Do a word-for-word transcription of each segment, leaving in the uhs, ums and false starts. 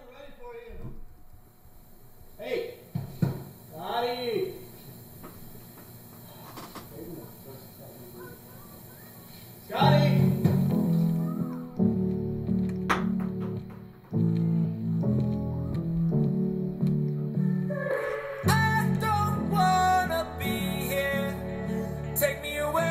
ready for you. Hey, Scotty. Scotty. I don't wanna be here. Take me away.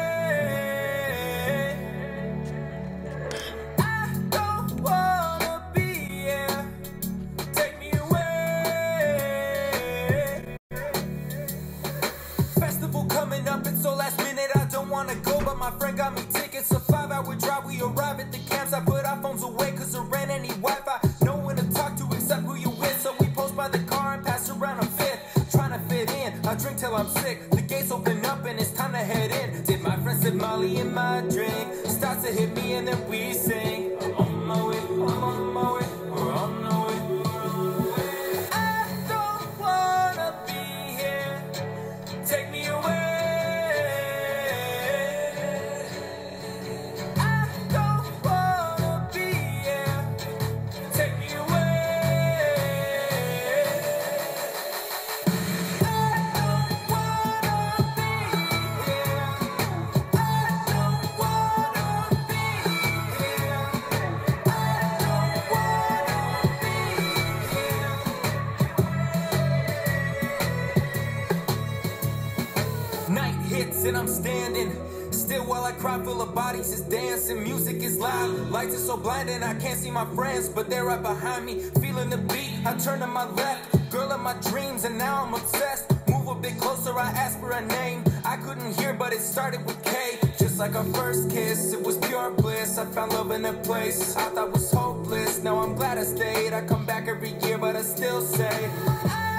I don't wanna be here. Take me away. Festival coming up, it's so last minute. I don't wanna go, but my friend got me tickets. A five hour drive, we arrive at the campsite. Put our phones away cause there ain't any Wi-Fi. No one to talk to except who you with. So we post by the car and pass around a fifth. Trying to fit in, I drink till I'm sick. The gates open up and it's time to head in. Did my friend sip Molly in my drink? Starts to hit me and then we sing. I'm on my way, I'm on my way, we're on my way. I don't wanna be here. Take me away. I don't wanna be here. Take me away. I don't wanna be here. I don't wanna be here. I don't wanna be here. Night hits and I'm standing still while I cry, full of bodies is dancing. Music is loud, lights are so blinding I can't see my friends, but they're right behind me. Feeling the beat, I turn to my left. Girl of my dreams and now I'm obsessed. Move a bit closer, I ask for a name. I couldn't hear but it started with K. Just like our first kiss, it was pure bliss. I found love in a place I thought was hopeless. Now I'm glad I stayed. I come back every year but I still say I